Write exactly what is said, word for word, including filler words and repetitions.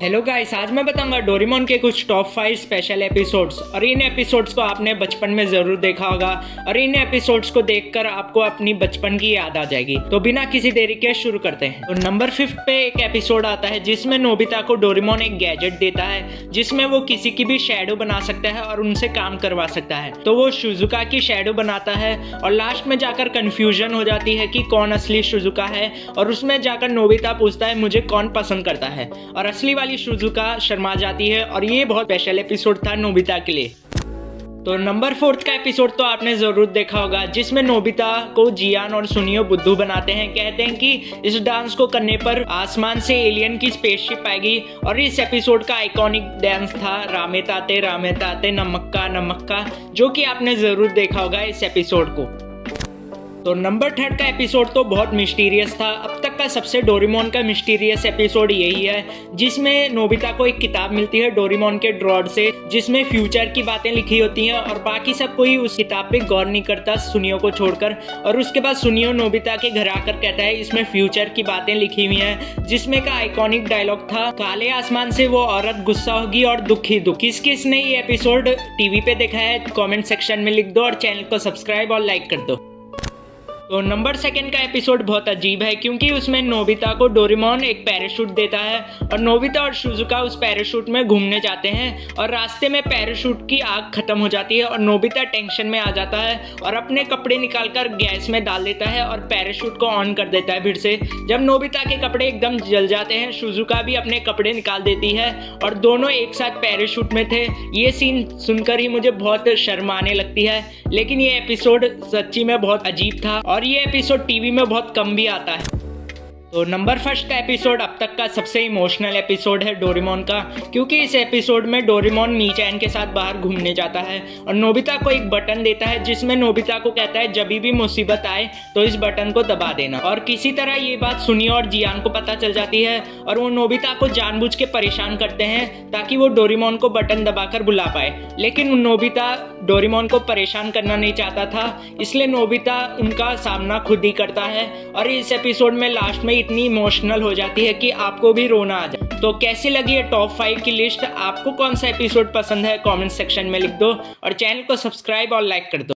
Hello guys, आज मैं बताऊंगा डोरेमोन के कुछ टॉप फाइव स्पेशल एपिसोड्स। और इन एपिसोड्स को आपने बचपन में जरूर देखा होगा और इन एपिसोड्स को देखकर आपको अपनी बचपन की याद आ जाएगी। तो बिना किसी देरी के शुरू करते हैं। तो नंबर फिफ्थ पे एक एपिसोड आता है जिसमें नोबिता को डोरेमोन एक गैजेट देता है जिसमें वो किसी की भी शैडो बना सकता है और उनसे काम करवा सकता है। तो वो शिजुका की शैडो बनाता है और लास्ट में जाकर कंफ्यूजन हो जाती है कि कौन असली शिजुका है। और उसमें जाकर नोबिता पूछता है मुझे कौन पसंद करता है, और असली वाली शिजुका शर्मा जाती है। और ये बहुत स्पेशल एपिसोड था नोबिता के लिए। तो नंबर फोर्थ का एपिसोड तो आपने जरूर देखा होगा जिसमें नोबिता को जियान और सुनियो बुद्धू बनाते हैं। कहते हैं कि इस डांस को करने पर आसमान से एलियन की स्पेसशिप आएगी। और इस एपिसोड का आइकॉनिक डांस था रामे ताते रामे ताते नमक्का नमक्का, जो कि आपने जरूर देखा होगा इस एपिसोड को। तो नंबर थर्ड का एपिसोड तो बहुत मिस्टीरियस था। अब तक का सबसे डोरेमोन का मिस्टीरियस एपिसोड यही है जिसमें नोबिता को एक किताब मिलती है डोरेमोन के ड्रॉर से जिसमें फ्यूचर की बातें लिखी होती हैं और बाकी सब कोई उस किताब पे गौर नहीं करता सुनियो को छोड़कर। और उसके बाद सुनियो नोबिता के घर आकर कहता है इसमें फ्यूचर की बातें लिखी हुई हैं, जिसमें का आइकॉनिक डायलॉग था काले आसमान से वो औरत गुस्सा होगी और दुखी दुख। किस किस ने ये एपिसोड टीवी पे देखा है कॉमेंट सेक्शन में लिख दो और चैनल को सब्सक्राइब और लाइक कर दो। तो नंबर सेकंड का एपिसोड बहुत अजीब है क्योंकि उसमें नोबिता को डोरेमोन एक पैराशूट देता है और नोबिता और शिजुका उस पैराशूट में घूमने जाते हैं और रास्ते में पैराशूट की आग खत्म हो जाती है और नोबिता टेंशन में आ जाता है और अपने कपड़े निकालकर गैस में डाल देता है और पैराशूट को ऑन कर देता है फिर से। जब नोबिता के कपड़े एकदम जल जाते हैं शिजुका भी अपने कपड़े निकाल देती है और दोनों एक साथ पैराशूट में थे। ये सीन सुनकर ही मुझे बहुत शर्म आने लगती है, लेकिन ये एपिसोड सच्ची में बहुत अजीब था और ये एपिसोड टीवी में बहुत कम भी आता है। तो नंबर फर्स्ट का एपिसोड अब तक का सबसे इमोशनल एपिसोड है डोरेमोन का, क्योंकि इस एपिसोड में डोरेमोन मीचैन के साथ बाहर घूमने जाता है और नोबिता को एक बटन देता है जिसमें नोबिता को कहता है जब भी मुसीबत आए तो इस बटन को दबा देना। और किसी तरह ये बात सुनियो और जियान को पता चल जाती है और वो नोबिता को जानबूझ के परेशान करते हैं ताकि वो डोरेमोन को बटन दबाकर बुला पाए। लेकिन नोबिता डोरेमोन को परेशान करना नहीं चाहता था, इसलिए नोबिता उनका सामना खुद ही करता है। और इस एपिसोड में लास्ट में इतनी इमोशनल हो जाती है कि आपको भी रोना आ जाए। तो कैसी लगी है टॉप फाइव की लिस्ट? आपको कौन सा एपिसोड पसंद है कमेंट सेक्शन में लिख दो और चैनल को सब्सक्राइब और लाइक कर दो।